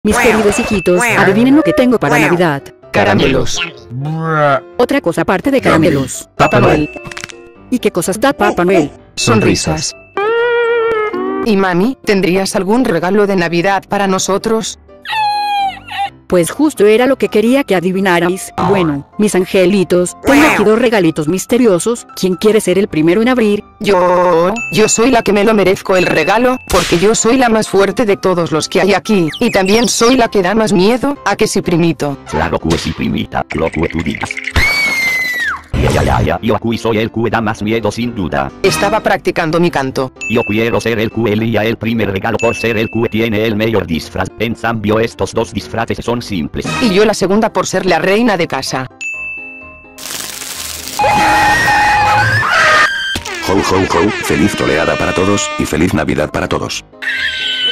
Mis queridos hijitos, adivinen lo que tengo para Navidad. Caramelos. Otra cosa aparte de caramelos. Papá Noel. ¿Y qué cosas da Papá Noel? Sonrisas. ¿Y mami, tendrías algún regalo de Navidad para nosotros? Pues justo era lo que quería que adivinarais. Bueno, mis angelitos, tengo aquí dos regalitos misteriosos. ¿Quién quiere ser el primero en abrir? Yo soy la que me lo merezco el regalo, porque yo soy la más fuerte de todos los que hay aquí, y también soy la que da más miedo, ¿a que sí, primito? Claro que sí, primita, lo que tú digas. Yo aquí soy el que da más miedo sin duda. Estaba practicando mi canto. Yo quiero ser el que elija el primer regalo por ser el que tiene el mejor disfraz. En cambio estos dos disfraces son simples. Y yo la segunda por ser la reina de casa. Ho ho ho, feliz troleada para todos, y feliz Navidad para todos.